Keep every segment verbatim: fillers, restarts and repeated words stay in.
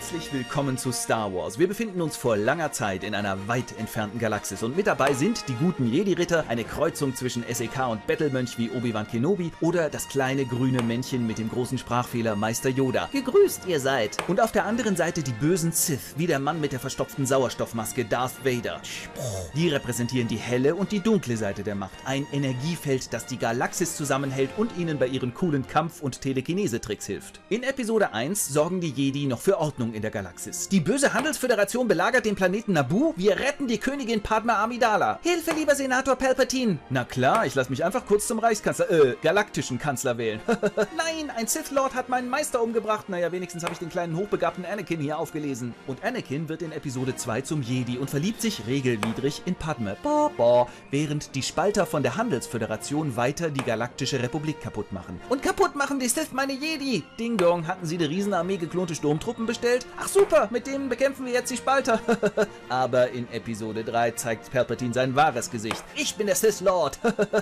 Herzlich willkommen zu Star Wars. Wir befinden uns vor langer Zeit in einer weit entfernten Galaxis und mit dabei sind die guten Jedi-Ritter, eine Kreuzung zwischen S E K und Battlemönch wie Obi-Wan Kenobi oder das kleine grüne Männchen mit dem großen Sprachfehler Meister Yoda. Gegrüßt ihr seid! Und auf der anderen Seite die bösen Sith, wie der Mann mit der verstopften Sauerstoffmaske Darth Vader. Die repräsentieren die helle und die dunkle Seite der Macht. Ein Energiefeld, das die Galaxis zusammenhält und ihnen bei ihren coolen Kampf- und Telekinese-Tricks hilft. In Episode eins sorgen die Jedi noch für Ordnung in der Galaxis. Die böse Handelsföderation belagert den Planeten Naboo. Wir retten die Königin Padme Amidala. Hilfe, lieber Senator Palpatine. Na klar, ich lasse mich einfach kurz zum Reichskanzler, äh, galaktischen Kanzler wählen. Nein, ein Sith Lord hat meinen Meister umgebracht. Naja, wenigstens habe ich den kleinen hochbegabten Anakin hier aufgelesen. Und Anakin wird in Episode zwei zum Jedi und verliebt sich regelwidrig in Padme. Boah, boah, während die Spalter von der Handelsföderation weiter die galaktische Republik kaputt machen. Und kaputt machen die Sith meine Jedi. Ding dong, hatten sie die Riesenarmee geklonte Sturmtruppen bestellt? Ach super, mit denen bekämpfen wir jetzt die Spalter. Aber in Episode drei zeigt Palpatine sein wahres Gesicht. Ich bin der Sith Lord.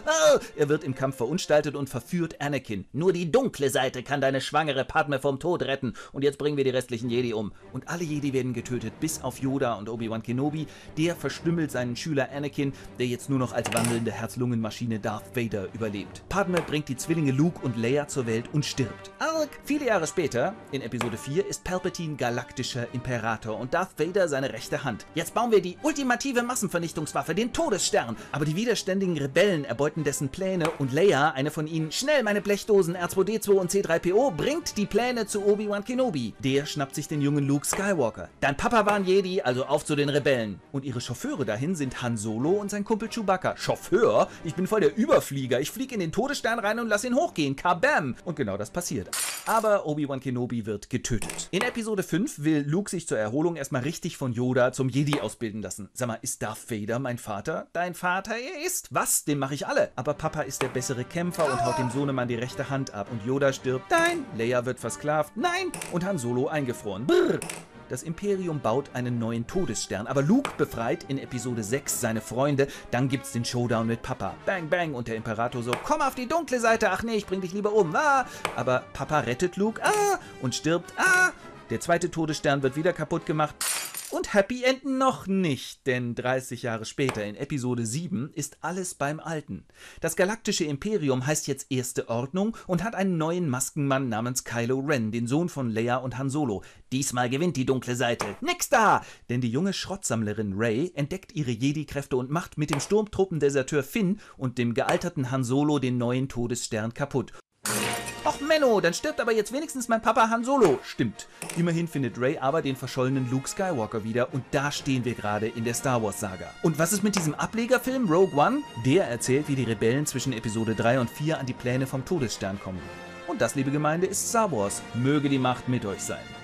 Er wird im Kampf verunstaltet und verführt Anakin. Nur die dunkle Seite kann deine schwangere Padme vom Tod retten. Und jetzt bringen wir die restlichen Jedi um. Und alle Jedi werden getötet, bis auf Yoda und Obi-Wan Kenobi. Der verstümmelt seinen Schüler Anakin, der jetzt nur noch als wandelnde Herz-Lungen-Maschine Darth Vader überlebt. Padme bringt die Zwillinge Luke und Leia zur Welt und stirbt. Arg! Viele Jahre später, in Episode vier, ist Palpatine galaktischer Imperator und Darth Vader seine rechte Hand. Jetzt bauen wir die ultimative Massenvernichtungswaffe, den Todesstern. Aber die widerständigen Rebellen erbeuten dessen Pläne und Leia, eine von ihnen, schnell meine Blechdosen R zwei D zwei und C drei P O, bringt die Pläne zu Obi-Wan Kenobi. Der schnappt sich den jungen Luke Skywalker. Dein Papa war ein Jedi, also auf zu den Rebellen. Und ihre Chauffeure dahin sind Han Solo und sein Kumpel Chewbacca. Chauffeur? Ich bin voll der Überflieger. Ich fliege in den Todesstern rein und lass ihn hochgehen. Kabam! Und genau das passiert. Aber Obi-Wan Kenobi wird getötet. In Episode fünf will Luke sich zur Erholung erstmal richtig von Yoda zum Jedi ausbilden lassen. Sag mal, ist Darth Vader mein Vater? Dein Vater er ist? Was? Den mache ich alle. Aber Papa ist der bessere Kämpfer und haut dem Sohnemann die rechte Hand ab. Und Yoda stirbt. Nein. Leia wird versklavt. Nein. Und Han Solo eingefroren. Brrr. Das Imperium baut einen neuen Todesstern, aber Luke befreit in Episode sechs seine Freunde, dann gibt's den Showdown mit Papa. Bang, bang, und der Imperator so, komm auf die dunkle Seite, ach nee, ich bring dich lieber um, ah. Aber Papa rettet Luke, ah, und stirbt, ah. Der zweite Todesstern wird wieder kaputt gemacht. Und Happy Enden noch nicht, denn dreißig Jahre später, in Episode sieben, ist alles beim Alten. Das galaktische Imperium heißt jetzt Erste Ordnung und hat einen neuen Maskenmann namens Kylo Ren, den Sohn von Leia und Han Solo. Diesmal gewinnt die dunkle Seite. Nix da! Denn die junge Schrottsammlerin Rey entdeckt ihre Jedi-Kräfte und macht mit dem Sturmtruppendeserteur Finn und dem gealterten Han Solo den neuen Todesstern kaputt. Och Menno, dann stirbt aber jetzt wenigstens mein Papa Han Solo. Stimmt. Immerhin findet Rey aber den verschollenen Luke Skywalker wieder und da stehen wir gerade in der Star Wars Saga. Und was ist mit diesem Ablegerfilm Rogue One? Der erzählt, wie die Rebellen zwischen Episode drei und vier an die Pläne vom Todesstern kommen. Und das, liebe Gemeinde, ist Star Wars. Möge die Macht mit euch sein.